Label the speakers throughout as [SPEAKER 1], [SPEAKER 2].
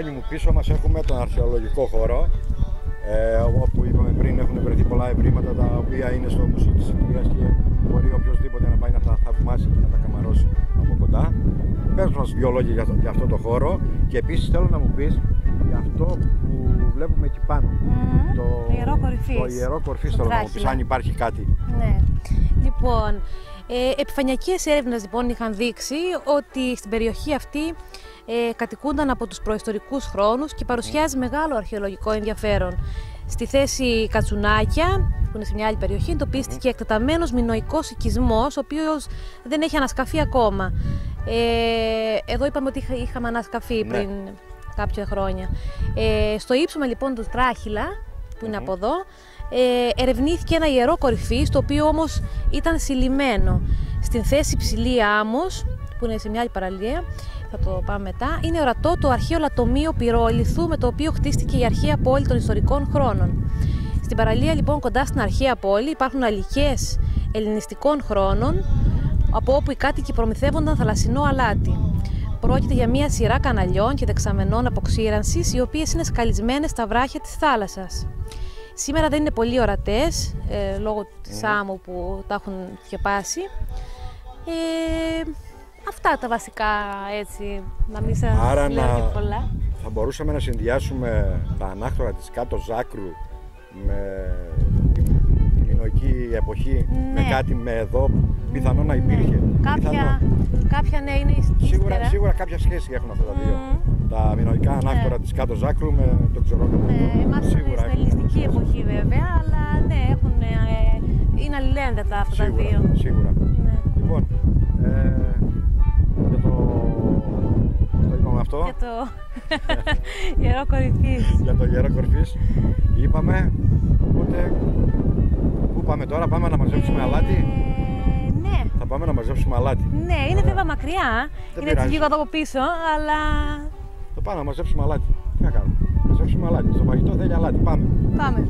[SPEAKER 1] Μου πίσω μας έχουμε τον αρχαιολογικό χώρο, όπου είπαμε πριν έχουν βρεθεί πολλά ευρήματα τα οποία είναι στο Μουσείο της Ιταλίας και μπορεί οποιοδήποτε να πάει να τα θαυμάσει και να τα καμαρώσει από κοντά. Πες μας δύο λόγια για αυτό το χώρο και επίσης θέλω να μου πεις για αυτό που βλέπουμε εκεί πάνω.
[SPEAKER 2] Το ιερό κορυφής.
[SPEAKER 1] Το ιερό κορυφής θέλω να μου πεις αν υπάρχει κάτι.
[SPEAKER 2] Ναι. Λοιπόν, επιφανειακές έρευνες λοιπόν είχαν δείξει ότι στην περιοχή αυτή κατοικούνταν από τους προϊστορικούς χρόνους και παρουσιάζει μεγάλο αρχαιολογικό ενδιαφέρον. Στη θέση Κατσουνάκια, που είναι σε μια άλλη περιοχή, εντοπίστηκε εκτεταμένος μινωικός οικισμός, ο οποίος δεν έχει ανασκαφεί ακόμα. Εδώ είπαμε ότι είχαμε ανασκαφεί πριν κάποια χρόνια. Στο ύψωμα λοιπόν του Τράχυλα, που είναι από εδώ, ερευνήθηκε ένα ιερό κορυφής, το οποίο όμως ήταν συλλημμένο. Στην θέση Ψηλή Άμμος, που είναι σε μια άλλη παραλία, θα το πάμε μετά, είναι ορατό το αρχαίο λατομείο πυρόλιθου με το οποίο χτίστηκε η αρχαία πόλη των ιστορικών χρόνων. Στην παραλία λοιπόν κοντά στην αρχαία πόλη υπάρχουν αλικές ελληνιστικών χρόνων, από όπου οι κάτοικοι προμηθεύονταν θαλασσινό αλάτι. Πρόκειται για μια σειρά καναλιών και δεξαμενών αποξήρανσης, οι οποίες είναι σκαλισμένες στα βράχια της θάλασσας. Σήμερα δεν είναι πολύ ορατές, λόγω της άμμου που τα έχουν σκεπάσει. Αυτά τα βασικά, έτσι, να μην σας λέω και πολλά.
[SPEAKER 1] Θα μπορούσαμε να συνδυάσουμε τα ανάκτορα της κάτω Ζάκρου με τη μινωική εποχή, με κάτι με εδώ, πιθανό να υπήρχε.
[SPEAKER 2] Κάποια ναι, είναι ύστερα.
[SPEAKER 1] Σίγουρα κάποια σχέση έχουν αυτά τα δύο. Τα μινωικά ανάκτορα της κάτω Ζάκρου με το ξερόκαπο.
[SPEAKER 2] Εμάς είναι στην ελληνιστική εποχή βέβαια, αλλά ναι, είναι αλληλένδετα αυτά τα δύο.
[SPEAKER 1] Σίγουρα.
[SPEAKER 2] Ναι.
[SPEAKER 1] Λοιπόν, αυτό.
[SPEAKER 2] Για το ιερό κορυφής.
[SPEAKER 1] Για το ιερό κορυφής είπαμε, οπότε πού πάμε τώρα, πάμε να μαζέψουμε αλάτι?
[SPEAKER 2] Ναι.
[SPEAKER 1] Θα πάμε να μαζέψουμε αλάτι.
[SPEAKER 2] Ναι, είναι βέβαια μακριά, είναι έτσι λίγο εδώ από πίσω, αλλά...
[SPEAKER 1] Θα πάμε να μαζέψουμε αλάτι, τι να κάνουμε, μαζέψουμε αλάτι, στο φαγητό θέλει αλάτι, πάμε.
[SPEAKER 2] Πάμε.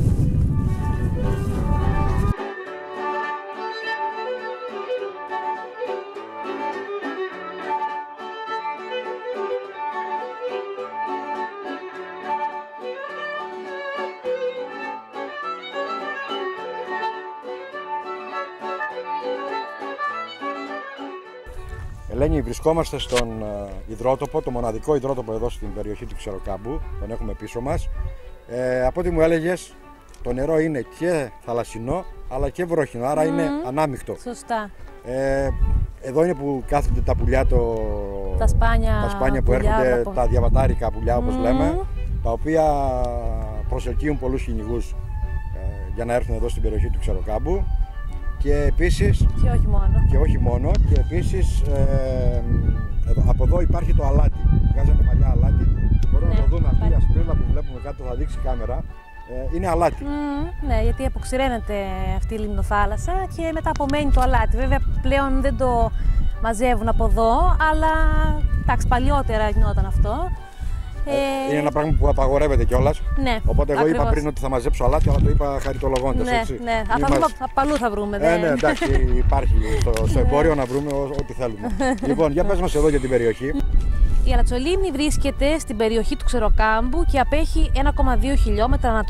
[SPEAKER 1] Ελένη, βρισκόμαστε στον υδρότοπο, το μοναδικό υδρότοπο εδώ στην περιοχή του Ξεροκάμπου, τον έχουμε πίσω μας. Από ό,τι μου έλεγες, το νερό είναι και θαλασσινό αλλά και βρόχινο, άρα είναι ανάμεικτο.
[SPEAKER 2] Σωστά.
[SPEAKER 1] Εδώ είναι που κάθονται τα πουλιά,
[SPEAKER 2] τα σπάνια
[SPEAKER 1] που έρχονται, τα διαβατάρικα πουλιά όπως λέμε, τα οποία προσελκύουν πολλούς κυνηγούς για να έρθουν εδώ στην περιοχή του Ξεροκάμπου. Και επίσης,
[SPEAKER 2] και
[SPEAKER 1] όχι μόνο, και επίσης από εδώ υπάρχει το αλάτι, βγάζανε παλιά αλάτι, μπορούμε να το δούμε, αυτή η ασπρίλα που βλέπουμε κάτω, θα δείξει η κάμερα, είναι αλάτι.
[SPEAKER 2] Ναι, γιατί αποξηραίνεται αυτή η λιμνοθάλασσα και μετά απομένει το αλάτι. Βέβαια πλέον δεν το μαζεύουν από εδώ, αλλά εντάξει, παλιότερα γινόταν αυτό.
[SPEAKER 1] Είναι ένα πράγμα που απαγορεύεται κιόλας.
[SPEAKER 2] Ναι,
[SPEAKER 1] οπότε εγώ
[SPEAKER 2] ακριβώς.
[SPEAKER 1] Είπα πριν ότι θα μαζέψω αλάτι, αλλά το είπα χαριτολογώντας.
[SPEAKER 2] Ναι,
[SPEAKER 1] έτσι.
[SPEAKER 2] ναι. Παλού θα βρούμε.
[SPEAKER 1] Ναι, εντάξει, υπάρχει στο εμπόριο να βρούμε ό,τι θέλουμε. Λοιπόν, για πες μας εδώ για την περιοχή.
[SPEAKER 2] Η Αλατσολίμνη βρίσκεται στην περιοχή του Ξεροκάμπου και απέχει 1,2 χιλιόμετρα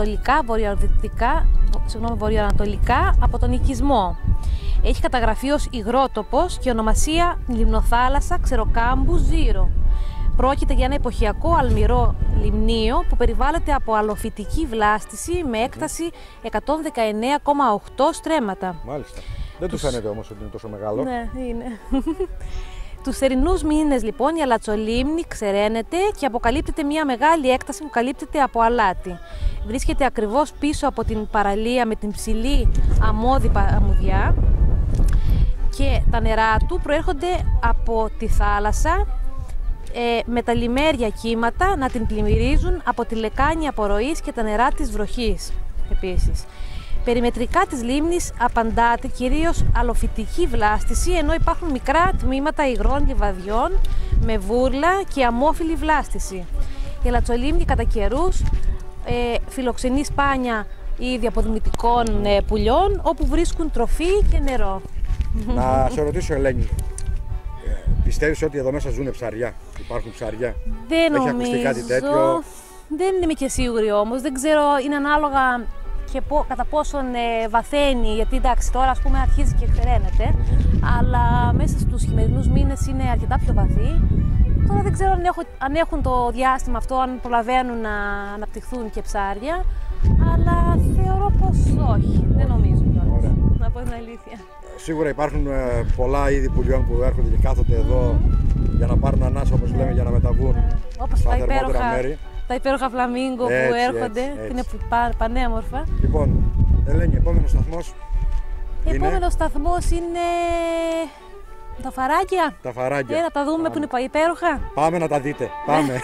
[SPEAKER 2] βορειοανατολικά από τον οικισμό. Έχει καταγραφεί ως υγρότοπος και ονομασία Λιμνοθάλασσα Ξεροκάμπου Ζήρο. Πρόκειται για ένα εποχιακό αλμυρό λιμνίο που περιβάλλεται από αλοφυτική βλάστηση με έκταση 119,8 στρέμματα.
[SPEAKER 1] Μάλιστα. Δεν του φαίνεται όμως ότι είναι τόσο μεγάλο.
[SPEAKER 2] Ναι, είναι. Τους θερινούς μήνες λοιπόν η Αλατσολίμνη ξεραίνεται και αποκαλύπτεται μια μεγάλη έκταση που καλύπτεται από αλάτι. Βρίσκεται ακριβώς πίσω από την παραλία με την ψηλή αμμώδη αμμουδιά και τα νερά του προέρχονται από τη θάλασσα με τα λιμέρια κύματα να την πλημμυρίζουν από τη λεκάνη απορροής και τα νερά της βροχής επίσης. Περιμετρικά της λίμνης απαντάται κυρίως αλοφυτική βλάστηση, ενώ υπάρχουν μικρά τμήματα υγρών λιβαδιών με βούρλα και αμμόφυλη βλάστηση. Η Αλατσολίμνη κατά καιρούς φιλοξενεί σπάνια είδη αποδημητικών πουλιών, όπου βρίσκουν τροφή και νερό.
[SPEAKER 1] Να σε ρωτήσω, Ελένη, Πιστεύεις ότι εδώ μέσα ζουν ψαριά, υπάρχουν ψαριά?
[SPEAKER 2] Δεν
[SPEAKER 1] Έχει
[SPEAKER 2] νομίζω.
[SPEAKER 1] ακουστεί κάτι τέτοιο?
[SPEAKER 2] Δεν είμαι και σίγουρη όμως. Δεν ξέρω, είναι ανάλογα και κατά πόσον βαθαίνει. Γιατί εντάξει, τώρα ας πούμε αρχίζει και εκφεραίνεται. Αλλά μέσα στους χειμερινούς μήνες είναι αρκετά πιο βαθύ. Τώρα δεν ξέρω αν έχουν το διάστημα αυτό, αν προλαβαίνουν να αναπτυχθούν και ψάρια. Αλλά θεωρώ πως όχι. Δεν νομίζω κιόλας. Να πω την αλήθεια.
[SPEAKER 1] Σίγουρα υπάρχουν πολλά είδη πουλιών που έρχονται και κάθονται εδώ για να πάρουν ανάσα, όπως λέμε, για να μεταβούν
[SPEAKER 2] όπως
[SPEAKER 1] στα θερμότερα μέρη.
[SPEAKER 2] Τα υπέροχα φλαμίγκο που έρχονται και είναι πανέμορφα.
[SPEAKER 1] Λοιπόν, Ελένη, επόμενος σταθμός.
[SPEAKER 2] Επόμενος σταθμός είναι τα φαράγγια.
[SPEAKER 1] Τα φαράγγια.
[SPEAKER 2] Να τα δούμε που είναι υπέροχα.
[SPEAKER 1] Πάμε να τα δείτε. Πάμε.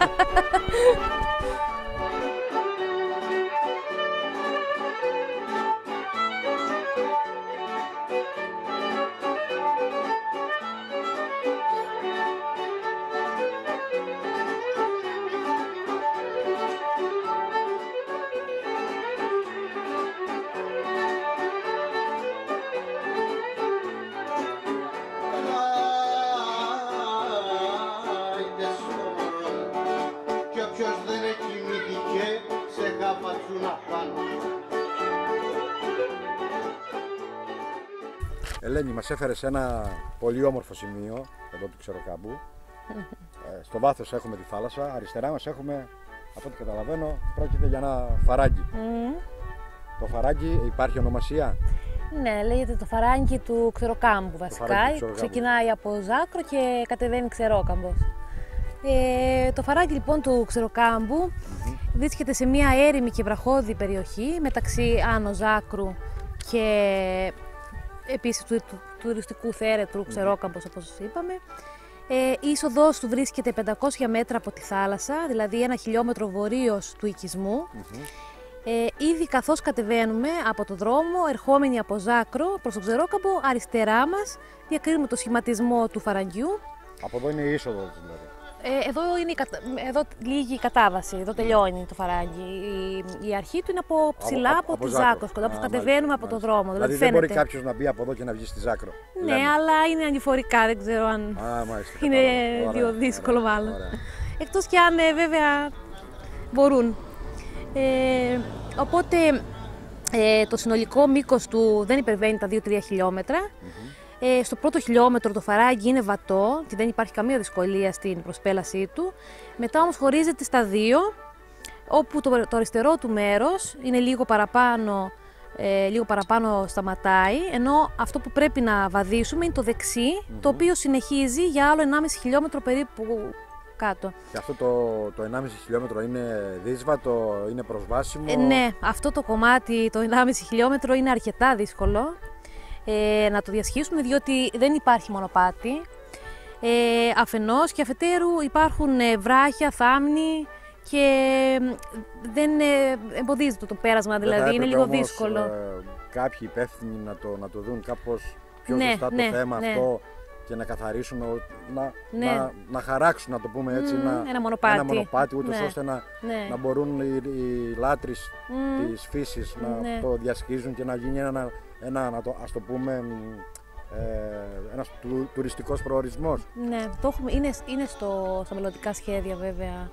[SPEAKER 1] Ελένη, μας έφερε σε ένα πολύ όμορφο σημείο εδώ του Ξεροκάμπου. Στο βάθος έχουμε τη θάλασσα, αριστερά μας έχουμε, από ό,τι καταλαβαίνω, πρόκειται για ένα φαράγγι. Το φαράγγι υπάρχει ονομασία?
[SPEAKER 2] Ναι, λέγεται το φαράγγι του Ξεροκάμπου βασικά. Ξεκινάει από Ζάκρο και κατεβαίνει Ξερόκαμπος. Το φαράγγι λοιπόν του Ξεροκάμπου βρίσκεται σε μια έρημη και βραχώδη περιοχή μεταξύ Άνω Ζάκρου και επίσης του τουριστικού θέρετρου Ξερόκαμπος, όπως είπαμε. Η είσοδος του βρίσκεται 500 μέτρα από τη θάλασσα, δηλαδή 1 χιλιόμετρο βορείως του οικισμού. Ήδη καθώς κατεβαίνουμε από το δρόμο, ερχόμενοι από Ζάκρο προς το Ξερόκαμπο, αριστερά μας διακρίνουμε το σχηματισμό του φαραγγιού.
[SPEAKER 1] Από εδώ είναι η είσοδος δηλαδή?
[SPEAKER 2] Εδώ λύγει η κατάβαση, εδώ τελειώνει το φαράγγι. Η αρχή του είναι από ψηλά από τη Ζάκρο, κοντά που κατεβαίνουμε από το δρόμο.
[SPEAKER 1] Δηλαδή δεν μπορεί κάποιος να μπει από εδώ και να βγει στη Ζάκρο?
[SPEAKER 2] Ναι, αλλά είναι ανηφορικά, δεν ξέρω αν είναι λίγο δύσκολο μάλλον. Εκτός και αν βέβαια μπορούν. Οπότε το συνολικό μήκος του δεν υπερβαίνει τα 2-3 χιλιόμετρα. Στο πρώτο χιλιόμετρο το φαράγγι είναι βατό και δεν υπάρχει καμία δυσκολία στην προσπέλασή του. Μετά όμως χωρίζεται στα δύο, όπου το αριστερό του μέρος είναι λίγο παραπάνω σταματάει, ενώ αυτό που πρέπει να βαδίσουμε είναι το δεξί, το οποίο συνεχίζει για άλλο 1,5 χιλιόμετρο περίπου κάτω. Και
[SPEAKER 1] αυτό το 1,5 χιλιόμετρο είναι δύσβατο, είναι προσβάσιμο?
[SPEAKER 2] Ναι, αυτό το κομμάτι, το 1,5 χιλιόμετρο είναι αρκετά δύσκολο να το διασχίσουμε, διότι δεν υπάρχει μονοπάτι. Αφενός και αφετέρου υπάρχουν βράχια, θάμνοι και δεν εμποδίζεται το πέρασμα, δηλαδή είναι λίγο δύσκολο.
[SPEAKER 1] Κάποιοι υπεύθυνοι να το δουν κάπως πιο ζεστά το θέμα αυτό και να καθαρίσουν, να χαράξουν, να το πούμε έτσι, ένα μονοπάτι ούτως ώστε να μπορούν οι λάτρεις της φύσης να το διασχίζουν και να γίνει ας το πούμε, ένας τουριστικός προορισμός.
[SPEAKER 2] Ναι, είναι στα μελλοντικά σχέδια βέβαια,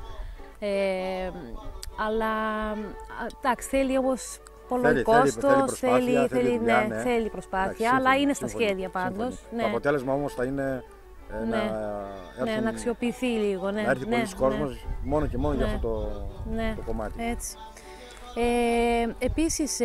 [SPEAKER 2] αλλά εντάξει, θέλει όμως πολλό κόστος, θέλει προσπάθεια, αλλά είναι στα σχέδια πάντως.
[SPEAKER 1] Το αποτέλεσμα όμως θα είναι
[SPEAKER 2] να αξιοποιηθεί λίγο.
[SPEAKER 1] Να έρθει πολλοί κόσμος μόνο και μόνο για αυτό το κομμάτι.
[SPEAKER 2] Έτσι. Επίσης,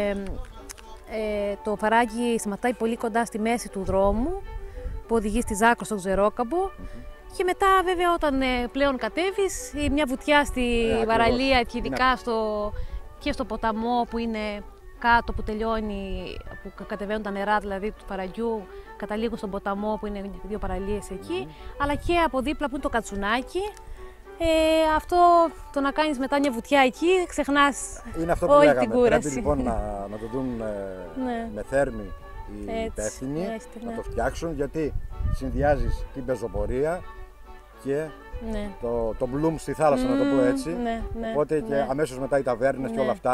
[SPEAKER 2] το φαράγγι σταματάει πολύ κοντά στη μέση του δρόμου που οδηγεί στη Ζάκρο στο Ξερόκαμπο. Και μετά βέβαια όταν πλέον κατέβεις, μια βουτιά στη παραλία, ειδικά και στο ποταμό που είναι κάτω, που τελειώνει, που κατεβαίνουν τα νερά δηλαδή του φαραγγιού, καταλήγουν στον ποταμό που είναι δύο παραλίες εκεί, αλλά και από δίπλα που είναι το Κατσουνάκι. Αυτό το να κάνεις μετά μια βουτιά εκεί, ξεχνάς όλη την κούραση.
[SPEAKER 1] Πρέπει λοιπόν να το δουν με θέρμη οι υπεύθυνοι, να το φτιάξουν, γιατί συνδυάζεις την πεζοπορία και το bloom στη θάλασσα, να το πω έτσι. Οπότε και αμέσως μετά οι ταβέρνες και όλα αυτά.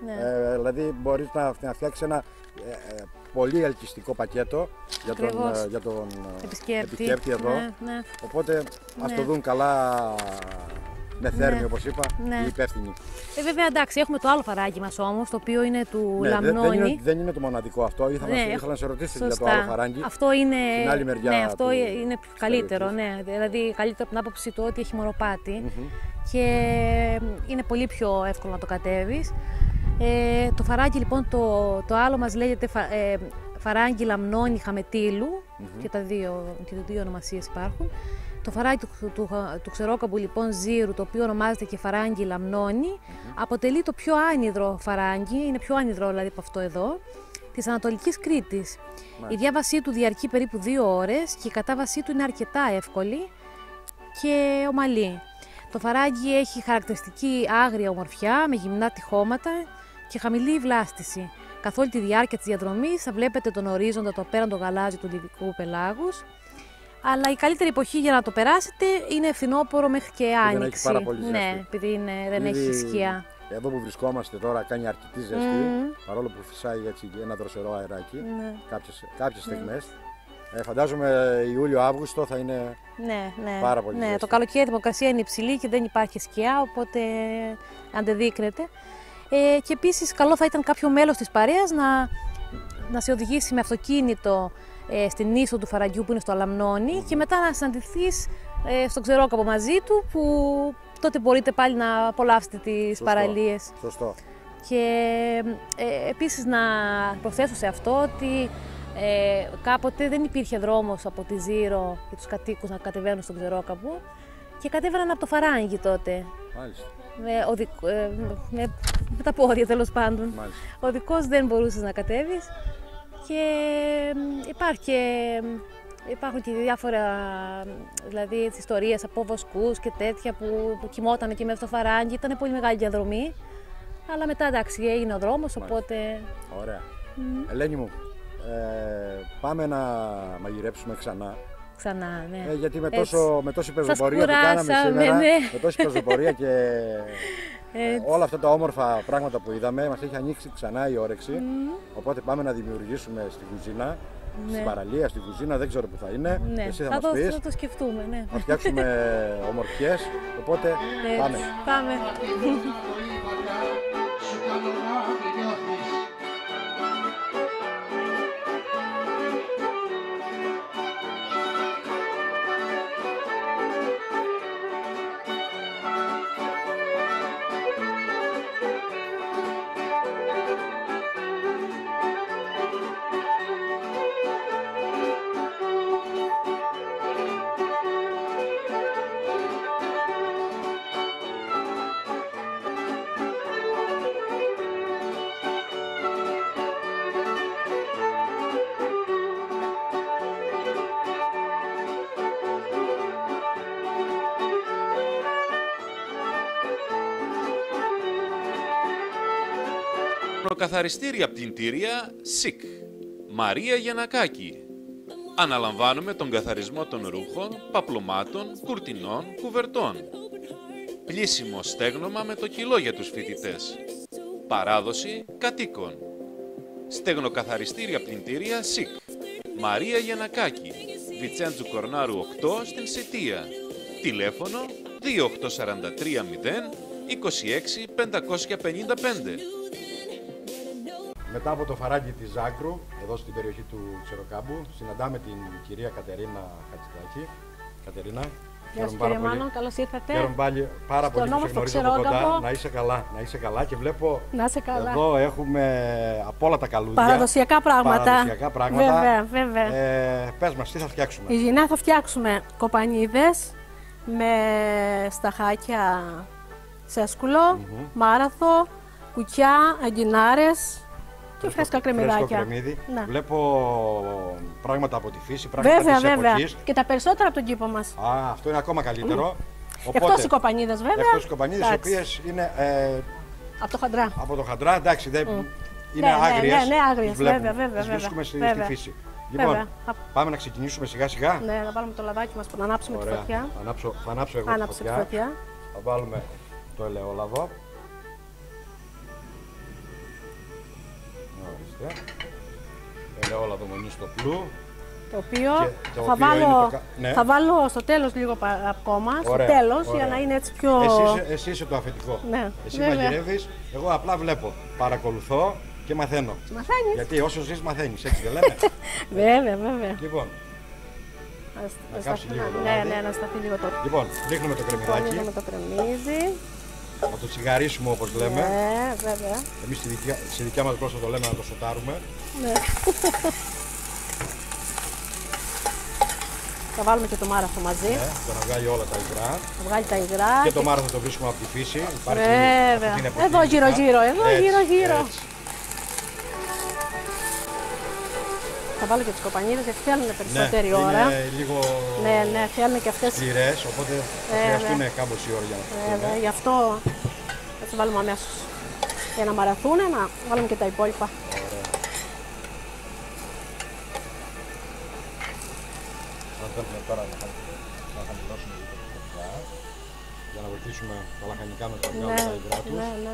[SPEAKER 2] Ναι.
[SPEAKER 1] Δηλαδή μπορείς να φτιάξεις ένα πολύ ελκυστικό πακέτο για τον επισκέπτη εδώ.
[SPEAKER 2] Ναι, ναι.
[SPEAKER 1] Οπότε ας το δουν καλά με θέρμη, όπως είπα, οι υπεύθυνοι.
[SPEAKER 2] Βέβαια, εντάξει, έχουμε το άλλο φαράγγι μας όμως, το οποίο είναι του Λαμνόνι.
[SPEAKER 1] Δεν είναι το μοναδικό αυτό. Ήθελα να σε ρωτήσω για το άλλο φαράγγι.
[SPEAKER 2] Αυτό είναι,
[SPEAKER 1] στην άλλη μεριά
[SPEAKER 2] αυτό είναι καλύτερο. Ναι. Δηλαδή, καλύτερο από την άποψη του ότι έχει μονοπάτι και είναι πολύ πιο εύκολο να το κατέβεις. Το φαράγγι λοιπόν το άλλο μας λέγεται φαράγγι Λαμνόνι Χαμετήλου και τα δύο ονομασίες υπάρχουν. Το φαράγγι του Ξερόκαμπου λοιπόν Ζήρου, το οποίο ονομάζεται και φαράγγι Λαμνόνι, αποτελεί το πιο άνυδρο φαράγγι, είναι πιο άνυδρο δηλαδή από αυτό εδώ, της Ανατολικής Κρήτης. Η διάβασή του διαρκεί περίπου 2 ώρες και η κατάβασή του είναι αρκετά εύκολη και ομαλή. Το φαράγγι έχει χαρακτηριστική άγρια ομορφιά με γυμνά τυχώματα και χαμηλή βλάστηση. Καθ' όλη τη διάρκεια της διαδρομής θα βλέπετε τον ορίζοντα το απέραντο γαλάζι του Λιβικού πελάγους. Αλλά η καλύτερη εποχή για να το περάσετε είναι φθινόπωρο μέχρι και άνοιξη. Ναι, επειδή δεν έχει σκιά.
[SPEAKER 1] Εδώ που βρισκόμαστε τώρα κάνει αρκετή ζέστη, παρόλο που φυσάει έτσι ένα δροσερό αεράκι κάποιες στιγμές. Φαντάζομαι Ιούλιο-Αύγουστο θα είναι πάρα πολύ ζέστη.
[SPEAKER 2] Το καλοκαίρι η θερμοκρασία είναι υψηλή και δεν υπάρχει σκιά, οπότε αντεδείκνεται. Και επίσης καλό θα ήταν κάποιο μέλος της παρέας να σε οδηγήσει με αυτοκίνητο στην ίσο του φαραγγιού που είναι στο Λαμνόνι και μετά να συναντηθείς στον Ξερόκαμπο μαζί του, που τότε μπορείτε πάλι να απολαύσετε τις παραλίες.
[SPEAKER 1] Σωστό.
[SPEAKER 2] Και επίσης να προσθέσω σε αυτό ότι κάποτε δεν υπήρχε δρόμος από τη Ζήρο για τους κατοίκους να κατεβαίνουν στον Ξερόκαμπο και κατέβαιναν από το φαράγγι τότε.
[SPEAKER 1] Μάλιστα.
[SPEAKER 2] Με τα πόδια τέλος πάντων.
[SPEAKER 1] Μάλιστα.
[SPEAKER 2] Οδικός δεν μπορούσες να κατέβεις και υπάρχουν και διάφορα δηλαδή, ιστορίες από βοσκούς και τέτοια που κοιμόταν και μέσα στο φαράγγι. Ήταν πολύ μεγάλη διαδρομή, αλλά μετά εντάξει έγινε ο δρόμος, οπότε...
[SPEAKER 1] Ωραία. Ελένη μου, πάμε να μαγειρέψουμε ξανά.
[SPEAKER 2] Ξανά, ναι.
[SPEAKER 1] Γιατί με τόση πεζοπορία που κάναμε σήμερα, με τόση πεζοπορία και όλα αυτά τα όμορφα πράγματα που είδαμε, μας έχει ανοίξει ξανά η όρεξη. Οπότε πάμε να δημιουργήσουμε στην κουζίνα, στην παραλία, στην κουζίνα, δεν ξέρω που θα είναι. Εσύ θα μας πεις.
[SPEAKER 2] Θα το σκεφτούμε, ναι.
[SPEAKER 1] Θα φτιάξουμε ομορφιές, οπότε πάμε.
[SPEAKER 2] Πάμε.
[SPEAKER 3] Προκαθαριστήρια πλυντήρια ΣΥΚ. Μαρία Γιαννακάκη. Αναλαμβάνουμε τον καθαρισμό των ρούχων, παπλωμάτων, κουρτινών, κουβερτών. Πλύσιμο στέγνομα με το κιλό για τους φοιτητές. Παράδοση κατοίκων. Στεγνοκαθαριστήρια πλυντήρια ΣΥΚ. Μαρία Γιαννακάκη. Βιτσέντζου Κορνάρου 8 στην Σιτία. Τηλέφωνο 2843 0 26 555.
[SPEAKER 1] Μετά από το φαράγγι της Ζάκρου, εδώ στην περιοχή του Ξεροκάμπου, συναντάμε την κυρία Κατερίνα Χατζηδάκη. Κατερίνα,
[SPEAKER 2] γεια σας κύριε Μάνο, καλώς ήρθατε.
[SPEAKER 1] Χαίρομαι πάρα πολύ που σε γνωρίζω από κοντά. Να είσαι καλά, και βλέπω εδώ έχουμε από όλα τα καλούδια.
[SPEAKER 4] Παραδοσιακά πράγματα.
[SPEAKER 1] Βέβαια. Πες μας, τι θα φτιάξουμε.
[SPEAKER 4] Η Γυνά θα φτιάξουμε κοπανίδες με σταχάκια σέσκουλο, μάραθο, κουκιά, αγκινάρες και φρέσκα κρεμμυδάκια.
[SPEAKER 1] Ναι. Βλέπω πράγματα από τη φύση, πράγματα της εποχής.
[SPEAKER 4] Και τα περισσότερα από τον κήπο μας.
[SPEAKER 1] Αυτό είναι ακόμα καλύτερο.
[SPEAKER 4] Εκτός οι κοπανίδες βέβαια.
[SPEAKER 1] Εκτός οι κοπανίδες, οι οποίες είναι...
[SPEAKER 4] από το χαντρά.
[SPEAKER 1] Από το χαντρά, εντάξει, είναι άγριες.
[SPEAKER 4] Ναι, άγριες, βέβαια.
[SPEAKER 1] Τις βρίσκουμε στη φύση. Λοιπόν, πάμε να ξεκινήσουμε σιγά σιγά.
[SPEAKER 4] Ναι, να βάλουμε το λαδάκι μας, να ανάψουμε τη φωτιά.
[SPEAKER 1] Θα ανάψω εγώ τη φωτιά. Θα βάλουμε το ελαιόλαδο. Είναι όλα δομονή στο πλού.
[SPEAKER 4] Το οποίο
[SPEAKER 1] το
[SPEAKER 4] θα,
[SPEAKER 1] οποίο
[SPEAKER 4] βάλω,
[SPEAKER 1] είναι το ναι.
[SPEAKER 4] θα βάλω στο τέλος λίγο ακόμα.
[SPEAKER 1] Ωραία,
[SPEAKER 4] στο τέλος,
[SPEAKER 1] ωραία.
[SPEAKER 4] για να είναι έτσι πιο...
[SPEAKER 1] Εσύ είσαι το αφεντικό.
[SPEAKER 4] Ναι,
[SPEAKER 1] Εσύ
[SPEAKER 4] βέβαια.
[SPEAKER 1] μαγειρεύεις, εγώ απλά βλέπω, παρακολουθώ και μαθαίνω.
[SPEAKER 4] Μαθαίνεις.
[SPEAKER 1] Γιατί όσο ζεις μαθαίνεις, έτσι δεν λέμε.
[SPEAKER 4] Βέβαια, βέβαια.
[SPEAKER 1] Λοιπόν, να κάψει λίγο το
[SPEAKER 4] Ναι,
[SPEAKER 1] λάδι.
[SPEAKER 4] ναι, να σταθεί λίγο το
[SPEAKER 1] λοιπόν, ρίχνουμε το κρεμμυδάκι,
[SPEAKER 4] με το κρεμμύδι.
[SPEAKER 1] να το τσιγαρίσουμε όπως λέμε.
[SPEAKER 4] Ναι, βέβαια.
[SPEAKER 1] Εμείς στη δικιά μας γλώσσα το λέμε να το σοτάρουμε.
[SPEAKER 4] Ναι. Θα βάλουμε και το μάραθο μαζί.
[SPEAKER 1] Ναι, το να βγάλει όλα τα υγρά.
[SPEAKER 4] Θα βγάλει τα υγρά.
[SPEAKER 1] Και το μάραθο το βρίσκουμε από τη φύση. Υπάρχει
[SPEAKER 4] Βέβαια.
[SPEAKER 1] αυτή την εποχή,
[SPEAKER 4] Εδώ γύρω-γύρω, εδώ
[SPEAKER 1] έτσι,
[SPEAKER 4] γύρω-γύρω.
[SPEAKER 1] έτσι.
[SPEAKER 4] Θα βάλω και τις κοπανίδες γιατί θέλουν περισσότερη ώρα.
[SPEAKER 1] Είναι λίγο
[SPEAKER 4] Ναι, ναι, θέλουν και αυτές.
[SPEAKER 1] σκληρές, οπότε θα χρειαστούν κάμποση ώρα για να
[SPEAKER 4] Βέβαια, γι' αυτό θα τις βάλουμε αμέσως. Για να μαραθούν, να βάλουμε και τα υπόλοιπα.
[SPEAKER 1] Θα θέλουμε τώρα να χαμηλώσουμε λίγο το φωτιά για να βοηθήσουμε τα λαχανικά να τα βγάλουν τα υγρά τους.
[SPEAKER 4] Ναι, ναι.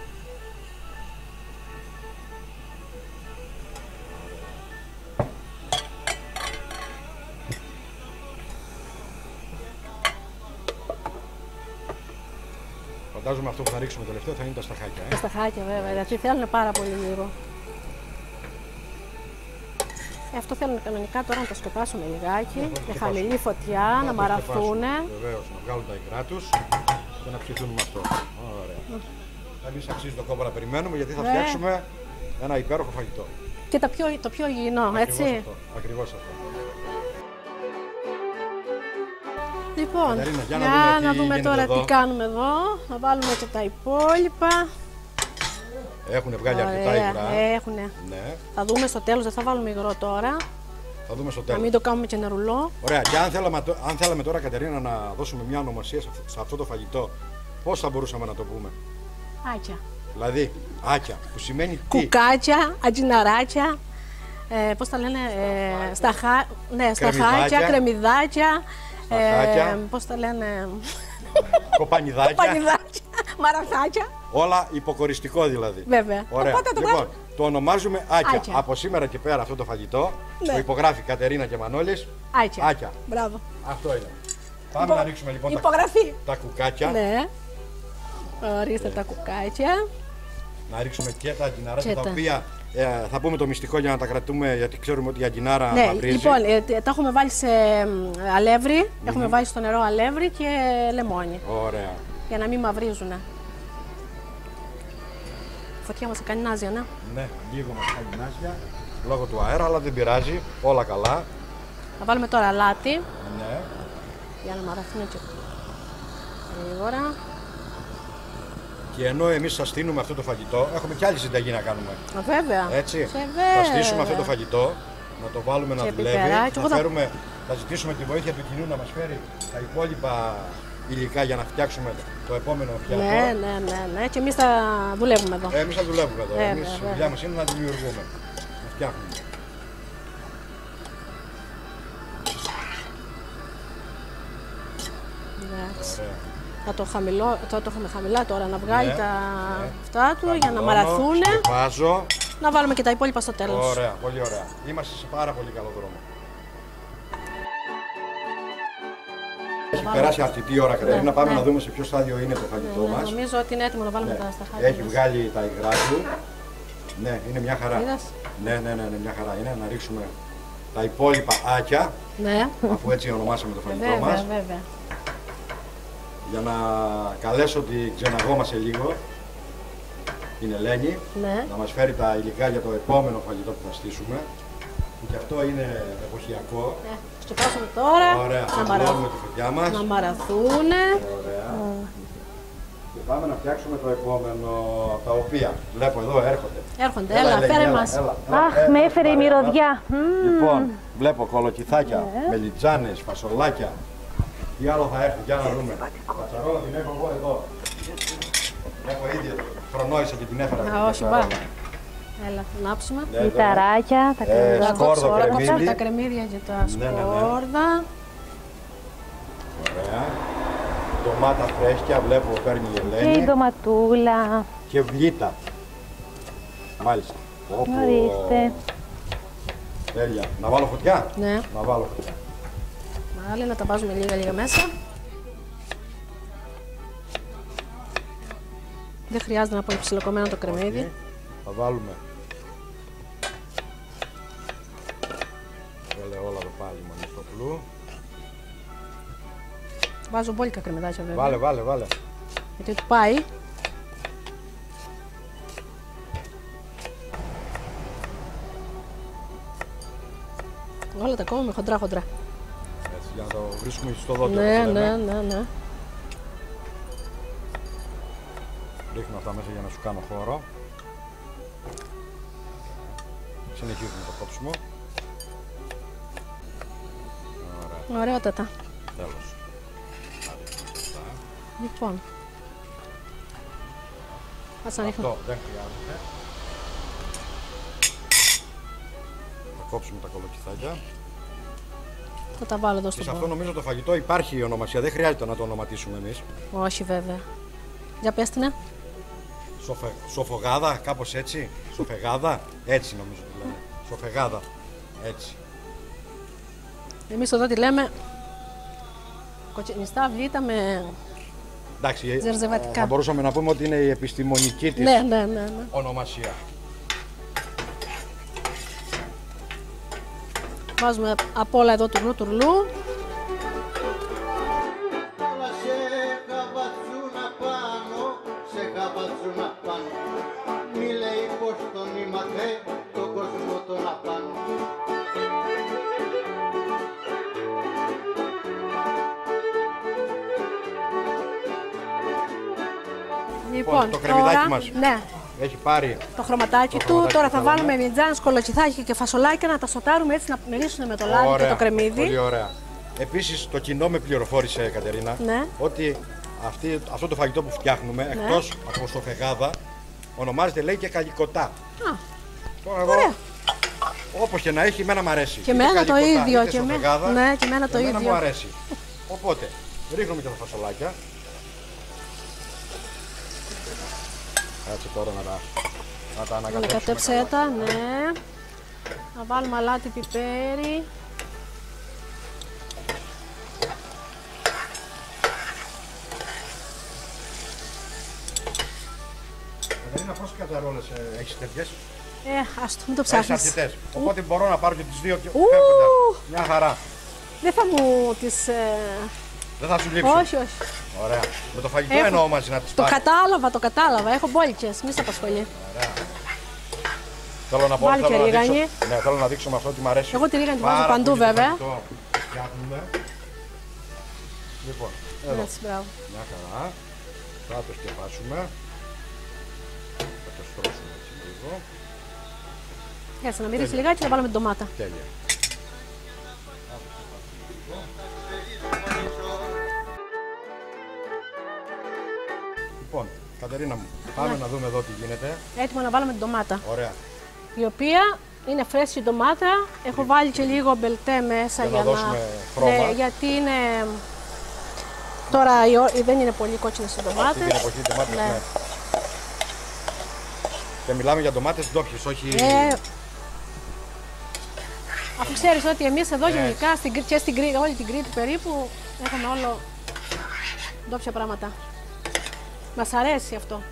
[SPEAKER 1] Φαντάζομαι αυτό που θα ρίξουμε τελευταίο θα είναι τα σταχάκια.
[SPEAKER 4] Τα σταχάκια βέβαια, γιατί θέλουν πάρα πολύ λίγο. Αυτό θέλουν κανονικά τώρα να το σκεπάσουμε λιγάκι, με χαμηλή φωτιά, να μαραθούν.
[SPEAKER 1] Βεβαίως, να βγάλουν τα υγρά τους και να ψηθούν με αυτό. Ωραία. Εμείς αξίζει το κόπο να περιμένουμε γιατί θα φτιάξουμε ένα υπέροχο φαγητό.
[SPEAKER 4] Και το πιο υγιεινό, έτσι.
[SPEAKER 1] Ακριβώς αυτό.
[SPEAKER 4] Λοιπόν,
[SPEAKER 1] Κατερίνα, για
[SPEAKER 4] να δούμε
[SPEAKER 1] γίνεται
[SPEAKER 4] τώρα
[SPEAKER 1] εδώ.
[SPEAKER 4] τι κάνουμε εδώ. Να βάλουμε και τα υπόλοιπα.
[SPEAKER 1] Έχουν βγάλει αρκετά υγρά.
[SPEAKER 4] Έχουνε.
[SPEAKER 1] Ναι,
[SPEAKER 4] Θα δούμε στο τέλος, δεν θα βάλουμε υγρό τώρα.
[SPEAKER 1] θα δούμε στο
[SPEAKER 4] Να
[SPEAKER 1] τέλος.
[SPEAKER 4] μην το κάνουμε και νερουλό.
[SPEAKER 1] Ωραία, και αν θέλαμε τώρα, Κατερίνα, να δώσουμε μια ονομασία σε αυτό το φαγητό, πώς θα μπορούσαμε να το πούμε?
[SPEAKER 4] Άκια.
[SPEAKER 1] Δηλαδή, άκια, που σημαίνει τι?
[SPEAKER 4] Κουκάκια, ατζιναράκια. Πώς τα λένε, σταχάκια, κρεμμυδάκια.
[SPEAKER 1] Σταχάκια.
[SPEAKER 4] Πώς τα λένε,
[SPEAKER 1] Κοπανιδάκια.
[SPEAKER 4] πανιδάκια, μαραθάκια.
[SPEAKER 1] Όλα υποκοριστικό δηλαδή.
[SPEAKER 4] Βέβαια.
[SPEAKER 1] Ωραία.
[SPEAKER 4] Οπότε το
[SPEAKER 1] Λοιπόν,
[SPEAKER 4] κάνουμε.
[SPEAKER 1] το ονομάζουμε άκια.
[SPEAKER 4] Άκια.
[SPEAKER 1] Από σήμερα και πέρα αυτό το φαγητό
[SPEAKER 4] Ναι.
[SPEAKER 1] που υπογράφει Κατερίνα και Μανώλης.
[SPEAKER 4] Άκια.
[SPEAKER 1] Άκια.
[SPEAKER 4] Μπράβο.
[SPEAKER 1] Αυτό είναι. Πάμε να ρίξουμε λοιπόν
[SPEAKER 4] Υπογραφή.
[SPEAKER 1] τα κουκάκια.
[SPEAKER 4] Ναι. Ορίστε τα κουκάκια.
[SPEAKER 1] Να ρίξουμε και τα αγκιναράκια
[SPEAKER 4] Και
[SPEAKER 1] τα
[SPEAKER 4] τα-
[SPEAKER 1] οποία θα πούμε το μυστικό για να τα κρατούμε γιατί ξέρουμε ότι η αγκινάρα
[SPEAKER 4] Ναι,
[SPEAKER 1] μαυρίζει.
[SPEAKER 4] λοιπόν, τα έχουμε βάλει σε αλεύρι. Έχουμε βάλει στο νερό αλεύρι και λεμόνι.
[SPEAKER 1] Ωραία.
[SPEAKER 4] Για να μην μαυρίζουν. Η φωτιά μας κάνει νάζια, ναι.
[SPEAKER 1] Ναι, λίγο μας κάνει νάσια λόγω του αέρα, αλλά δεν πειράζει. Όλα καλά.
[SPEAKER 4] Θα βάλουμε τώρα αλάτι
[SPEAKER 1] Ναι.
[SPEAKER 4] για να μαραθούν και γρήγορα.
[SPEAKER 1] Και ενώ εμείς σας στείλουμε αυτό το φαγητό, έχουμε και άλλη συνταγή να κάνουμε.
[SPEAKER 4] Βέβαια.
[SPEAKER 1] Έτσι.
[SPEAKER 4] Βέβαια.
[SPEAKER 1] Θα στήσουμε αυτό το φαγητό, να το βάλουμε να
[SPEAKER 4] Και
[SPEAKER 1] δουλεύει.
[SPEAKER 4] πιπεράκι. Εγώ
[SPEAKER 1] Θα ζητήσουμε τη βοήθεια του κοινού να μας φέρει τα υπόλοιπα υλικά για να φτιάξουμε το επόμενο πιάτο.
[SPEAKER 4] Ναι. Και εμείς θα δουλεύουμε εδώ.
[SPEAKER 1] Εμείς θα δουλεύουμε εδώ.
[SPEAKER 4] Βέβαια,
[SPEAKER 1] Εμείς η
[SPEAKER 4] βέβαια.
[SPEAKER 1] δουλειά μας είναι να δημιουργούμε, να φτιάχνουμε.
[SPEAKER 4] Εντάξει.
[SPEAKER 1] Ωραία.
[SPEAKER 4] Θα το έχουμε χαμηλά τώρα να βγάλει
[SPEAKER 1] Ναι,
[SPEAKER 4] τα αυτά του για να
[SPEAKER 1] Χαμηλώνω,
[SPEAKER 4] μαραθούν.
[SPEAKER 1] σκεπάζω.
[SPEAKER 4] Να βάλουμε και τα υπόλοιπα στο τέλος.
[SPEAKER 1] Ωραία, πολύ ωραία. Είμαστε σε πάρα πολύ καλό δρόμο. Έχει περάσει αρκετή ώρα, Κατερίνα. Πάμε
[SPEAKER 4] ναι.
[SPEAKER 1] να δούμε σε ποιο στάδιο είναι το φαγητό
[SPEAKER 4] Ναι,
[SPEAKER 1] μας.
[SPEAKER 4] νομίζω ότι είναι έτοιμο να βάλουμε
[SPEAKER 1] Ναι.
[SPEAKER 4] τα σταχάκια.
[SPEAKER 1] Έχει
[SPEAKER 4] μας.
[SPEAKER 1] βγάλει τα υγρά του. Ναι, είναι μια χαρά.
[SPEAKER 4] Είδες?
[SPEAKER 1] Ναι, μια χαρά είναι. Να ρίξουμε τα υπόλοιπα άκια,
[SPEAKER 4] Ναι,
[SPEAKER 1] αφού έτσι ονομάσαμε το φαγητό
[SPEAKER 4] βέβαια,
[SPEAKER 1] μας.
[SPEAKER 4] βέβαια.
[SPEAKER 1] Για να καλέσω τη ξεναγό μας σε λίγο, την Ελένη,
[SPEAKER 4] Ναι.
[SPEAKER 1] να μας φέρει τα υλικά για το επόμενο φαγητό που θα στήσουμε. Που και αυτό είναι εποχιακό.
[SPEAKER 4] Σκεπάσουμε τώρα.
[SPEAKER 1] Ωραία, θα δουλεύουμε τη φωτιά μας.
[SPEAKER 4] Να μαραθούν.
[SPEAKER 1] Ωραία. Και πάμε να φτιάξουμε το επόμενο, τα οποία βλέπω εδώ έρχονται.
[SPEAKER 4] Έρχονται,
[SPEAKER 1] Έλα,
[SPEAKER 4] έλα,
[SPEAKER 1] Ελένη,
[SPEAKER 4] φέρε
[SPEAKER 1] έλα,
[SPEAKER 4] μας.
[SPEAKER 1] έλα.
[SPEAKER 2] Αχ, με έφερε η
[SPEAKER 1] πάρε,
[SPEAKER 2] μυρωδιά.
[SPEAKER 1] Λοιπόν, βλέπω κολοκυθάκια, μελιτζάνες, φασολάκια. Τι άλλο θα έρθει, για να δούμε. Πατσαρόλα την έχω εγώ εδώ. Έχω ήδη φρονόησα και την έφερα.
[SPEAKER 4] Α, όχι, μπα. Έλα, ανάψουμε.
[SPEAKER 1] Ναι,
[SPEAKER 2] Μηταράκια, τα κρεμμύδια.
[SPEAKER 1] σκόρδο,
[SPEAKER 4] Τώρα
[SPEAKER 1] κρεμμύδι.
[SPEAKER 4] κόψουμε τα κρεμμύδια και τα
[SPEAKER 1] Ναι, ναι, ναι.
[SPEAKER 4] σκόρδα.
[SPEAKER 1] Ωραία. Ντομάτα φρέσκια, βλέπω παίρνει η
[SPEAKER 2] Και η
[SPEAKER 1] Ελένη.
[SPEAKER 2] ντοματούλα.
[SPEAKER 1] Και βλήτα. Μάλιστα.
[SPEAKER 2] Ορίστε.
[SPEAKER 1] Τέλεια. Να βάλω φωτιά.
[SPEAKER 4] Ναι.
[SPEAKER 1] Να βάλω φωτιά.
[SPEAKER 4] Άλλη, να τα βάζουμε λίγα μέσα. Δεν χρειάζεται να πω ψιλοκομμένο το κρεμμύδι.
[SPEAKER 1] Θα βάλουμε ελαιόλαδο το πάλι μόνο στο πλού.
[SPEAKER 4] Βάζω μπόλικα κρεμμυδάκια βέβαια.
[SPEAKER 1] Βάλε.
[SPEAKER 4] Γιατί του πάει. Όλα τα κόβουμε χοντρά.
[SPEAKER 1] Έτσι, για να το βρίσκουμε στο δόντιο.
[SPEAKER 4] Ναι.
[SPEAKER 1] Ρίχνω αυτά μέσα για να σου κάνω χώρο. Συνεχίζουμε το κόψιμο. Ωραία.
[SPEAKER 4] Ωραιότατα.
[SPEAKER 1] Τέλος.
[SPEAKER 4] Λοιπόν. Ας ανοίξουμε.
[SPEAKER 1] Αυτό δεν χρειάζεται. Θα κόψουμε τα κολοκυθάκια.
[SPEAKER 4] Θα τα βάλω εδώ στο
[SPEAKER 1] Σε αυτό
[SPEAKER 4] μπολ.
[SPEAKER 1] νομίζω το φαγητό υπάρχει η ονομασία, δεν χρειάζεται να το ονοματίσουμε εμείς.
[SPEAKER 4] Όχι βέβαια. Για πες την.
[SPEAKER 1] Σοφογάδα, κάπως έτσι. Σοφεγάδα, έτσι νομίζω το λένε. Σοφεγάδα, έτσι.
[SPEAKER 4] Εμείς εδώ τη λέμε κοτσινιστά βλήτα με
[SPEAKER 1] Εντάξει,
[SPEAKER 4] ζερζεβατικά.
[SPEAKER 1] θα μπορούσαμε να πούμε ότι είναι η επιστημονική της
[SPEAKER 4] Ναι.
[SPEAKER 1] ονομασία.
[SPEAKER 4] Βάζουμε απ' όλα εδώ τουρλού. Λοιπόν,
[SPEAKER 1] το κρεμμυδάκι
[SPEAKER 4] τώρα,
[SPEAKER 1] μας.
[SPEAKER 4] ναι,
[SPEAKER 1] Έχει πάρει.
[SPEAKER 4] το χρωματάκι του.
[SPEAKER 1] χρωματάκι
[SPEAKER 4] Τώρα
[SPEAKER 1] που
[SPEAKER 4] θα
[SPEAKER 1] θέλαμε.
[SPEAKER 4] βάλουμε μιτζάνες, κολοκυθάκια και φασολάκια να τα σοτάρουμε έτσι να μυρίσουν με το λάδι και
[SPEAKER 1] Ωραία,
[SPEAKER 4] το κρεμμύδι.
[SPEAKER 1] Πολύ ωραία. Επίσης το κοινό με πληροφόρησε, Κατερίνα,
[SPEAKER 4] Ναι.
[SPEAKER 1] ότι αυτό το φαγητό που φτιάχνουμε, εκτός από σοφεγάδα, ονομάζεται λέει και καλλικοτά.
[SPEAKER 4] Α,
[SPEAKER 1] Τώρα εγώ,
[SPEAKER 4] ωραία.
[SPEAKER 1] όπως και να έχει, εμένα μου αρέσει.
[SPEAKER 4] Και
[SPEAKER 1] Είτε
[SPEAKER 4] εμένα το
[SPEAKER 1] καλλικοτά,
[SPEAKER 4] ίδιο,
[SPEAKER 1] είτε
[SPEAKER 4] και εμένα-
[SPEAKER 1] σοφεγάδα,
[SPEAKER 4] ναι, και εμένα το
[SPEAKER 1] εμένα
[SPEAKER 4] ίδιο.
[SPEAKER 1] μου αρέσει. Οπότε, ρίχνουμε και τα φασολάκια. Έτσι τώρα να τα ανακατέψουμε.
[SPEAKER 4] Ανακατέψε τα,
[SPEAKER 1] καλά.
[SPEAKER 4] ναι. Να βάλουμε αλάτι, πιπέρι.
[SPEAKER 1] Κατερίνα, πόσες κατσαρόλες έχεις τέτοιες?
[SPEAKER 4] Ας το μην το
[SPEAKER 1] Έχεις
[SPEAKER 4] ψάχνεις.
[SPEAKER 1] αρκετές. Οπότε μπορώ να πάρω και τις δύο και
[SPEAKER 4] Ου.
[SPEAKER 1] φεύγοντας. Μια χαρά.
[SPEAKER 4] Δεν θα μου τις...
[SPEAKER 1] Δεν θα σου λείψουν.
[SPEAKER 4] Όχι.
[SPEAKER 1] Ωραία. Με το φαγητό
[SPEAKER 4] Έχω-
[SPEAKER 1] εννοώ μαζί να τις
[SPEAKER 4] Το
[SPEAKER 1] πάρεις.
[SPEAKER 4] κατάλαβα. Έχω μπόλικες, μη σε απασχολεί.
[SPEAKER 1] Θέλω να πω,
[SPEAKER 4] Βάλει
[SPEAKER 1] θέλω
[SPEAKER 4] και
[SPEAKER 1] να
[SPEAKER 4] ρίγανη.
[SPEAKER 1] δείξω, ναι, θέλω να δείξω με αυτό ότι μου αρέσει.
[SPEAKER 4] Εγώ τη ρίγανη τη βάζω
[SPEAKER 1] πάρα
[SPEAKER 4] παντού,
[SPEAKER 1] πολύ το
[SPEAKER 4] βέβαια.
[SPEAKER 1] φαγητό που φτιάχνουμε. Λοιπόν, εδώ,
[SPEAKER 4] Έτσι, μπράβο.
[SPEAKER 1] μια χαρά. Θα το σκεπάσουμε. Θα το στρώσουμε έτσι λίγο.
[SPEAKER 4] Έτσι, να μυρίσει λιγάκι και να βάλουμε την ντομάτα.
[SPEAKER 1] Τέλεια. Λοιπόν, Κατερίνα μου, πάμε να δούμε εδώ τι γίνεται.
[SPEAKER 4] Έτοιμο να βάλουμε την ντομάτα.
[SPEAKER 1] Ωραία.
[SPEAKER 4] Η οποία είναι φρέσκη ντομάτα. Έχω βάλει και λίγο μπελτέ μέσα
[SPEAKER 1] Για να δώσουμε χρώμα.
[SPEAKER 4] Ναι, γιατί είναι. Τώρα δεν είναι πολύ κόκκινες οι ντομάτες.
[SPEAKER 1] Αυτή την εποχή ντομάτες,
[SPEAKER 4] Ναι.
[SPEAKER 1] ναι. Και μιλάμε για ντομάτες ντόπιες, όχι...
[SPEAKER 4] Αφού ξέρεις ότι εμείς εδώ γενικά και στην Κρήτη, όλη την Κρήτη περίπου έχουμε όλο ντόπια πράγματα. Μας αρέσει αυτό.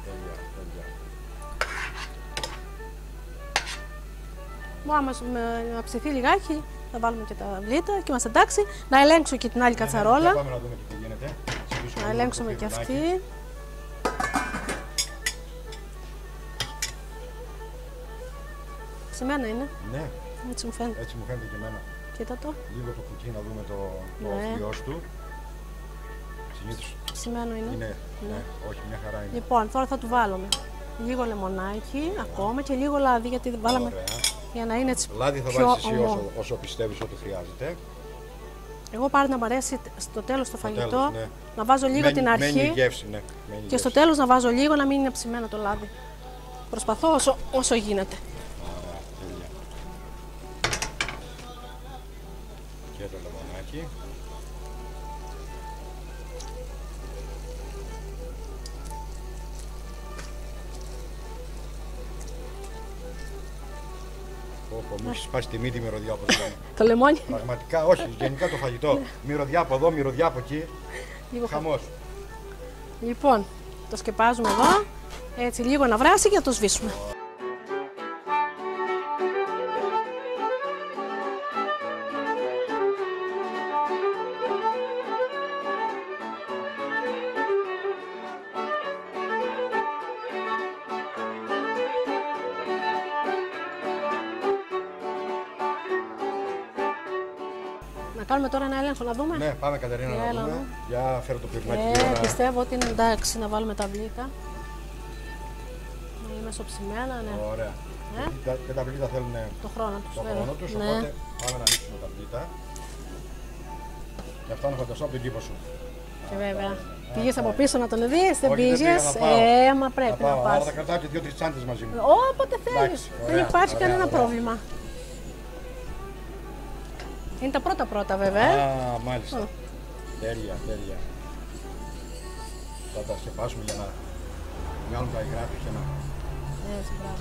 [SPEAKER 4] Άμα να ψηθεί λιγάκι, θα βάλουμε και τα βλήτα και είμαστε εντάξει. Να ελέγξω και την άλλη
[SPEAKER 1] Για
[SPEAKER 4] κατσαρόλα.
[SPEAKER 1] πάμε να δούμε τι γίνεται.
[SPEAKER 4] Να ελέγξουμε και αυτή. Σε μένα είναι,
[SPEAKER 1] Ναι,
[SPEAKER 4] έτσι μου φαίνεται.
[SPEAKER 1] έτσι μου φαίνεται και εμένα.
[SPEAKER 4] Κοίτα το,
[SPEAKER 1] Λίγο το κουτί να δούμε το
[SPEAKER 4] Ναι.
[SPEAKER 1] φλοιός του. Συνήθως
[SPEAKER 4] ψημένο είναι.
[SPEAKER 1] είναι, ναι, όχι μια χαρά είναι.
[SPEAKER 4] Λοιπόν, τώρα θα του βάλουμε λίγο λεμονάκι ακόμα και λίγο λάδι γιατί βάλαμε
[SPEAKER 1] Ωραία.
[SPEAKER 4] για να είναι έτσι
[SPEAKER 1] Λάδι θα
[SPEAKER 4] πιο
[SPEAKER 1] βάλεις εσύ
[SPEAKER 4] ομό.
[SPEAKER 1] όσο πιστεύεις ότι χρειάζεται.
[SPEAKER 4] Εγώ πάρω να μ' αρέσει στο τέλος το φαγητό,
[SPEAKER 1] τέλος, ναι.
[SPEAKER 4] να βάζω λίγο την
[SPEAKER 1] Μένει η
[SPEAKER 4] αρχή
[SPEAKER 1] γεύση, ναι. Μένει η
[SPEAKER 4] και στο
[SPEAKER 1] γεύση.
[SPEAKER 4] τέλος να βάζω λίγο να μην είναι ψημένο το λάδι. Προσπαθώ όσο γίνεται.
[SPEAKER 1] Ωραία, τέλεια. Και το λεμονάκι. Μου έχει σπάσει τη μύτη μυρωδιά όπως λέμε.
[SPEAKER 4] Το λεμόνι.
[SPEAKER 1] Πραγματικά, όχι, γενικά το φαγητό. Μυρωδιά από εδώ, μυρωδιά από εκεί. Χαμός.
[SPEAKER 4] Λοιπόν, το σκεπάζουμε εδώ. Έτσι, λίγο να βράσει και να το σβήσουμε. Να κάνουμε τώρα ένα έλεγχο να δούμε.
[SPEAKER 1] Ναι, πάμε Κατερίνα να δούμε. Για φέρω το πυρνάκι.
[SPEAKER 4] Πιστεύω ότι είναι εντάξει να βάλουμε τα μπλίκα. Είναι μεσοψημένα, ναι.
[SPEAKER 1] Ωραία. Και τα πλήτα θέλουν
[SPEAKER 4] το χρόνο τους,
[SPEAKER 1] το χρόνο τους,
[SPEAKER 4] ναι.
[SPEAKER 1] οπότε πάμε να ανοίξουμε τα πλήτα. Και αυτά να φανταστώ από την κήπο σου.
[SPEAKER 4] Και βέβαια. Πήγες από πίσω να τον δεις, δεν πήγες. Μα πρέπει να πας.
[SPEAKER 1] Άρα θα κρατάω και 2-3 τσάντες μαζί μου.
[SPEAKER 4] Όποτε θέλεις. Δεν υπάρχει κανένα πρόβλημα. Είναι τα πρώτα βέβαια.
[SPEAKER 1] Α, μάλιστα. Τέλεια, τέλεια. Θα τα σκεπάσουμε για να βγάλουν τα υγρά τους και να...
[SPEAKER 4] Έτσι, μπράβο.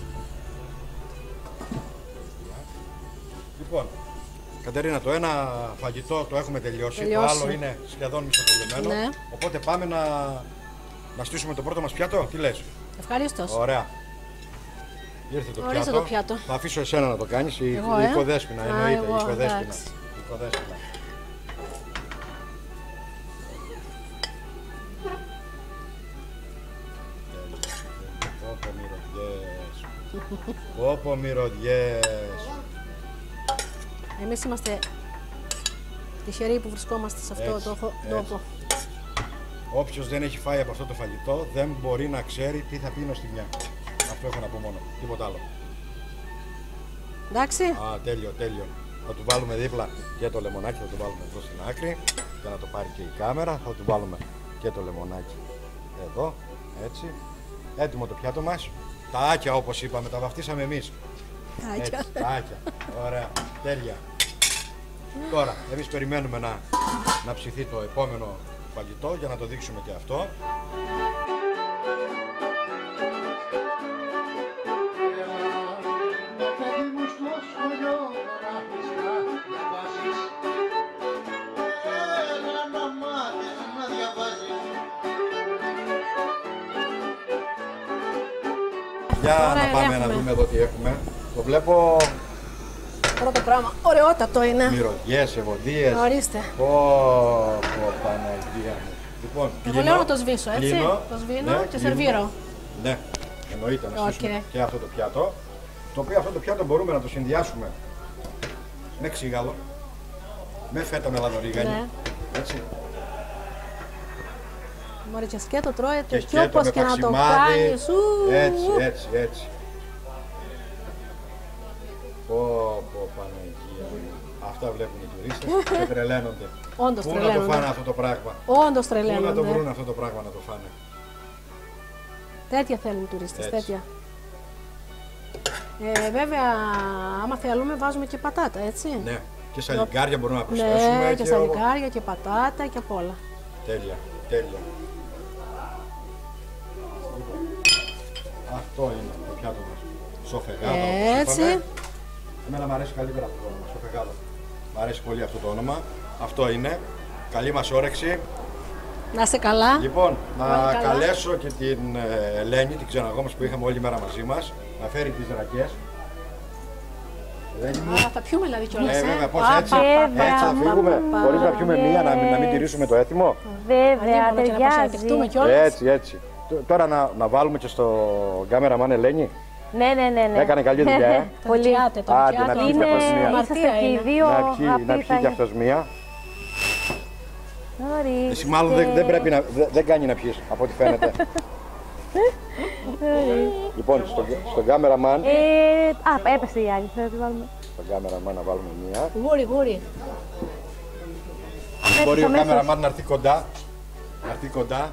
[SPEAKER 1] Λοιπόν, Κατερίνα, το ένα φαγητό το έχουμε τελειώσει. Το άλλο είναι σχεδόν μισοτελειωμένο.
[SPEAKER 4] Ναι.
[SPEAKER 1] Οπότε πάμε να στήσουμε το πρώτο μας πιάτο. Τι λες?
[SPEAKER 4] Ευχαρίστως.
[SPEAKER 1] Ωραία. Ήρθε το πιάτο. Θα αφήσω εσένα να το κάνεις. Η οικοδέσποινα, εννοείται. Η οικοδέσποινα. Πόπο μυρωδιές.
[SPEAKER 4] Εμείς είμαστε τυχεροί που βρισκόμαστε σε αυτό το τόπο.
[SPEAKER 1] Όποιος δεν έχει φάει από αυτό το φαγητό δεν μπορεί να ξέρει τι θα πίνω στη μια. Αυτό έχω να πω μόνο. Τίποτα άλλο.
[SPEAKER 4] Εντάξει.
[SPEAKER 1] Α, τέλειο, τέλειο. Θα του βάλουμε δίπλα και το λεμονάκι, θα του βάλουμε εδώ στην άκρη για να το πάρει και η κάμερα. Θα του βάλουμε και το λεμονάκι εδώ, έτσι. Έτοιμο το πιάτο μας. Τα άκια όπως είπαμε, τα βαφτίσαμε εμείς. Έτσι, τα άκια. Ωραία, τέλεια. Τώρα, εμείς περιμένουμε να ψηθεί το επόμενο φαγητό για να το δείξουμε και αυτό. Για να πάμε να δούμε εδώ τι έχουμε. Το βλέπω...
[SPEAKER 4] Πρώτο πράγμα, ωραιότατο είναι.
[SPEAKER 1] Μυρωδιές, ευωδίες.
[SPEAKER 4] Ορίστε.
[SPEAKER 1] Παναγία μου. Λοιπόν,
[SPEAKER 4] εγώ λέω να το σβήσω, έτσι. Το σβήνω και σερβίρω.
[SPEAKER 1] Ναι, εννοείται να σβήσουμε και αυτό το πιάτο. Το οποίο αυτό το πιάτο μπορούμε να το συνδυάσουμε με ξύγαλο, με φέτα με λαδορίγανη. Έτσι.
[SPEAKER 4] Μωρέ, και σκέτο τρώεται και όπως και να το κάνεις.
[SPEAKER 1] Έτσι, έτσι. Πω, Παναγία. Αυτά βλέπουν οι τουρίστες και τρελαίνονται.
[SPEAKER 4] Όντως τρελαίνονται.
[SPEAKER 1] Πού να το φάνε αυτό το πράγμα.
[SPEAKER 4] Όντως τρελαίνονται.
[SPEAKER 1] Πού να το βρουν αυτό το πράγμα να το φάνε.
[SPEAKER 4] Τέτοια θέλουν οι τουρίστες, τέτοια. Βέβαια, άμα θέλουμε βάζουμε και πατάτα, έτσι.
[SPEAKER 1] Ναι, και σαλιγκάρια μπορούμε να προσθέσουμε.
[SPEAKER 4] Ναι, και σαλιγκάρια και πατάτα και απ' όλα.
[SPEAKER 1] Τέλεια, τέλεια. Αυτό είναι το πιάτο μας. Σοφεγάδα, όπως είπαμε. Εμένα μου αρέσει καλύτερα αυτό το όνομα, σοφεγάδα. Μ' αρέσει πολύ αυτό το όνομα. Αυτό είναι. Καλή μας όρεξη.
[SPEAKER 4] Να είσαι καλά.
[SPEAKER 1] Λοιπόν, να καλέσω και την Ελένη, την ξεναγό μας που είχαμε όλη μέρα μαζί μας, να φέρει τις ρακές.
[SPEAKER 4] Θα πιούμε δηλαδή κιόλας.
[SPEAKER 1] Βέβαια, πώς έτσι θα φύγουμε, χωρίς να πιούμε μία, να μην τηρήσουμε το έθιμο.
[SPEAKER 2] Βέβαια, ταιριάζει.
[SPEAKER 1] Έτσι. Τώρα να βάλουμε και στο cameraman Ελένη.
[SPEAKER 2] Ναι.
[SPEAKER 1] Έκανε καλή δουλειά.
[SPEAKER 2] Πολύ.
[SPEAKER 1] Άντε να πιει και αυτός μία.
[SPEAKER 2] Είσαστε και οι δύο.
[SPEAKER 1] Να πιει και αυτός μία. Εσύ μάλλον δεν κάνει να πιεις, από ό,τι φαίνεται. Λοιπόν, στον cameraman.
[SPEAKER 2] Έπεσε η άλλη, θα τη βάλουμε.
[SPEAKER 1] Στον cameraman να βάλουμε μία.
[SPEAKER 4] Γούρι.
[SPEAKER 1] Μπορεί ο cameraman να έρθει κοντά.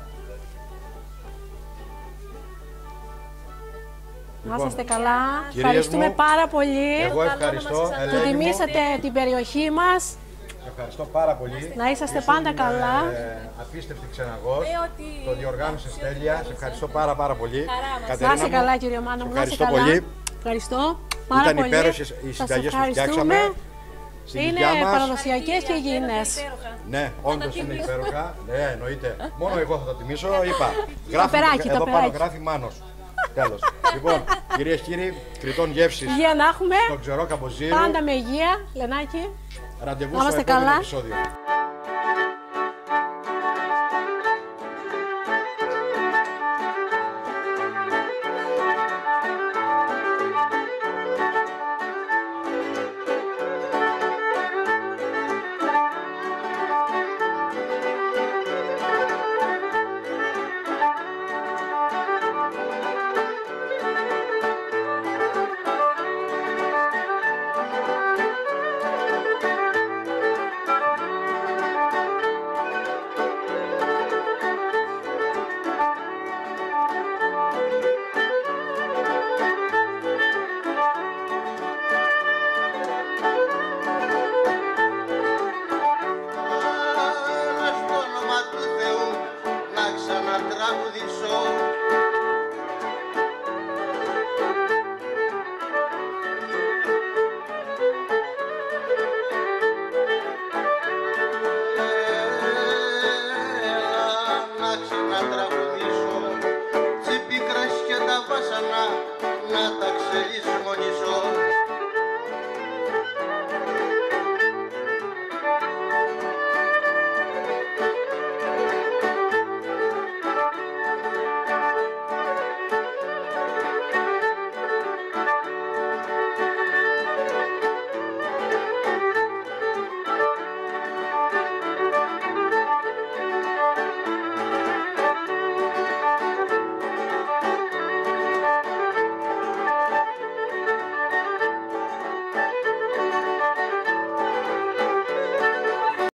[SPEAKER 4] Να είσαστε καλά. Ευχαριστούμε πάρα πολύ.
[SPEAKER 1] Εγώ ευχαριστώ.
[SPEAKER 4] Που τιμήσατε την περιοχή μας.
[SPEAKER 1] Ευχαριστώ πάρα πολύ.
[SPEAKER 4] Να είσαστε πάντα καλά.
[SPEAKER 1] Απίστευτη ξεναγός. Το διοργάνωσες τέλεια. Σε ευχαριστώ πάρα πολύ.
[SPEAKER 4] Να είσαι καλά, κύριε Μάνο μου.
[SPEAKER 1] Ευχαριστώ πολύ.
[SPEAKER 4] Ευχαριστώ. Πάρα
[SPEAKER 1] Ήταν
[SPEAKER 4] πολύ.
[SPEAKER 1] υπέροχες οι
[SPEAKER 4] Σας
[SPEAKER 1] συνταγές που
[SPEAKER 4] ευχαριστούμε.
[SPEAKER 1] φτιάξαμε. Στην
[SPEAKER 4] Είναι
[SPEAKER 1] οικιά μας.
[SPEAKER 4] παραδοσιακές και υγιεινές.
[SPEAKER 1] Ναι, όντως είναι υπέροχα. Ναι, εννοείται. Μόνο εγώ θα το τιμήσω. Είπα.
[SPEAKER 4] περάκι, το
[SPEAKER 1] εδώ πάνω
[SPEAKER 4] περάκι.
[SPEAKER 1] γράφει Μάνος. Τέλος. Λοιπόν, κυρίες και κύριοι, Κρητών Γεύσης
[SPEAKER 4] Υγεία να έχουμε.
[SPEAKER 1] στον Ξερό Καμποζίρου.
[SPEAKER 4] Πάντα με υγεία, Λενάκη.
[SPEAKER 1] Ραντεβού
[SPEAKER 4] Να
[SPEAKER 1] στο
[SPEAKER 4] είμαστε
[SPEAKER 1] επόμενο
[SPEAKER 4] καλά.
[SPEAKER 1] επεισόδιο.
[SPEAKER 5] Στο όνομα του Θεού να ξανατραγουδήσω. Να ξανατραγουδήσω. Τσίπη κρασί και τα βάσανα να τα ξερίσω.